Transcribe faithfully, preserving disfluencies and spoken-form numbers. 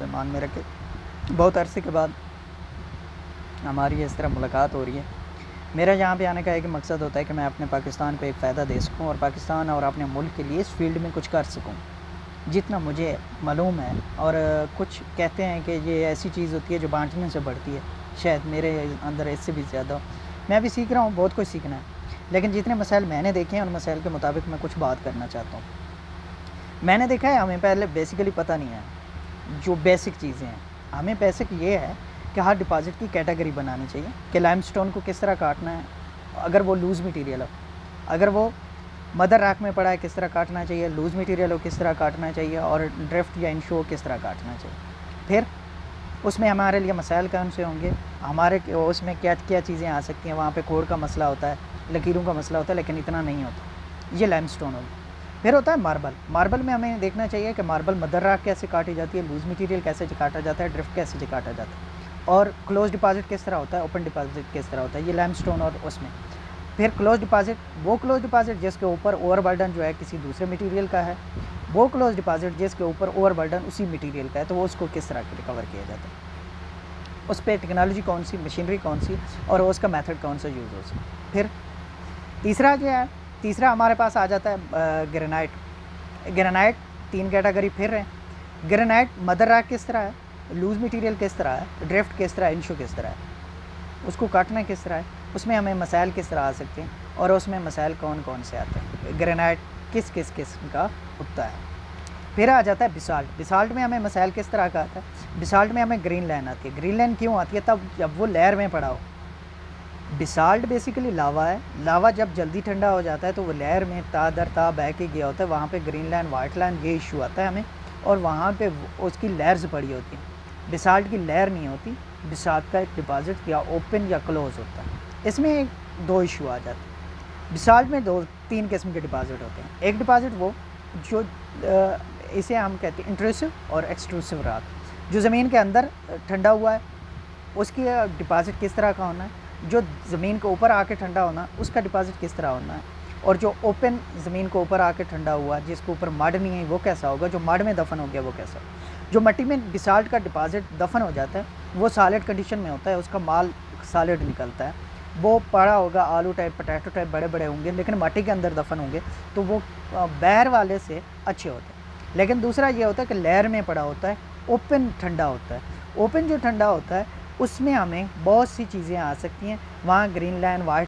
मान में रखे बहुत अरसे के बाद हमारी इस तरह मुलाकात हो रही है। मेरा यहाँ पे आने का एक मकसद होता है कि मैं अपने पाकिस्तान को एक फ़ायदा दे सकूँ और पाकिस्तान और अपने मुल्क के लिए इस फील्ड में कुछ कर सकूँ जितना मुझे मालूम है। और कुछ कहते हैं कि ये ऐसी चीज़ होती है जो बांटने से बढ़ती है, शायद मेरे अंदर इससे भी ज़्यादा। मैं भी सीख रहा हूँ, बहुत कुछ सीखना है, लेकिन जितने मसाइल मैंने देखे हैं उन मसाइल के मुताबिक मैं कुछ बात करना चाहता हूँ। मैंने देखा है हमें पहले बेसिकली पता नहीं है जो बेसिक चीज़ें हैं। हमें बेसिक ये है कि हर डिपॉज़िट की कैटेगरी बनानी चाहिए कि लाइमस्टोन को किस तरह काटना है, अगर वो लूज़ मटेरियल हो, अगर वो मदर रॉक में पड़ा है किस तरह काटना चाहिए, लूज़ मटेरियल हो किस तरह काटना चाहिए, और ड्रिफ्ट या इंशो किस तरह काटना चाहिए। फिर उसमें हमारे लिए मसाइल कौन से होंगे, हमारे उसमें क्या क्या चीज़ें आ सकती हैं। वहाँ पे कोड का मसला होता है, लकीरों का मसला होता है, लेकिन इतना नहीं होता। ये लाइमस्टोन होगा। फिर होता है मार्बल। मार्बल में हमें देखना चाहिए कि मार्बल मदर रॉक कैसे काटी जाती है, लूज़ मटेरियल कैसे काटा जाता है, ड्रिफ्ट कैसे काटा जाता है, और क्लोज डिपॉजिट किस तरह होता है, ओपन डिपॉजिट किस तरह होता है। ये लाइमस्टोन और उसमें फिर क्लोज डिपॉजिट, वो क्लोज डिपॉजिट जिसके ऊपर ओवरबर्डन जो है किसी दूसरे मटेरियल का है, वो क्लोज डिपॉजिट जिसके ऊपर ओवरबर्डन उसी मटेरियल का है, तो वो उसको किस तरह रिकवर किया जाता है, उस पर टेक्नोलॉजी कौन सी, मशीनरी कौन सी, और उसका मेथड कौन सा यूज़ हो सकता। फिर तीसरा क्या है, तीसरा हमारे पास आ जाता है ग्रेनाइट। ग्रेनाइट तीन कैटेगरी फिर है। ग्रेनाइट मदर रॉक किस तरह है, लूज़ मटेरियल किस तरह है, ड्रिफ्ट किस तरह है, इंशो किस तरह है, उसको काटना किस तरह है, उसमें हमें मसाइल किस तरह आ सकते हैं, और उसमें मसाइल कौन कौन से आते हैं, ग्रेनाइट किस किस किस्म का उगता है। फिर आ जाता है बिसाल्ट। बिसाल्ट में हमें मसाइल किस तरह का आता है। बिसाल्ट में हमें ग्रीन लाइन आती है। ग्रीन लाइन क्यों आती है, तब जब वो लेयर में पड़ा हो। बिसाल्ट बेसिकली लावा है। लावा जब जल्दी ठंडा हो जाता है तो वो लेयर में ता दर ता बह के गया होता है, वहाँ पे ग्रीन लाइन वाइट लाइन ये इशू आता है हमें, और वहाँ पे उसकी लेयर्स पड़ी होती हैं। बिसाल्ट की लेयर नहीं होती, बिसाल्ट का एक डिपॉजिट या ओपन या क्लोज होता है। इसमें एक दो इशू आ जाते हैं। बिसाल्ट में दो तीन किस्म के डिपॉजिट होते हैं। एक डिपॉजिट वो जो आ, इसे हम कहते हैं इंट्रूसिव और एक्सट्रूसिव रॉक, जो ज़मीन के अंदर ठंडा हुआ है उसकी डिपॉजिट किस तरह का होना है, जो ज़मीन के ऊपर आके ठंडा होना उसका डिपॉजिट किस तरह होना है, और जो ओपन ज़मीन के ऊपर आके ठंडा हुआ जिसके ऊपर मड नहीं है वो कैसा होगा, जो मड में दफन हो गया वो कैसा होगा। जो मिट्टी में बिसाल्ट का डिपॉजिट दफन हो जाता है वो सॉलिड कंडीशन में होता है, उसका माल सॉलिड निकलता है, वो पड़ा होगा आलू टाइप पोटैटो टाइप बड़े बड़े होंगे, लेकिन मिट्टी के अंदर दफन होंगे तो वो बैर वाले से अच्छे होते हैं। लेकिन दूसरा ये होता है कि लेयर में पड़ा होता है, ओपन ठंडा होता है। ओपन जो ठंडा होता है उसमें हमें बहुत सी चीज़ें आ सकती हैं, वहाँ ग्रीन लाइन वाइट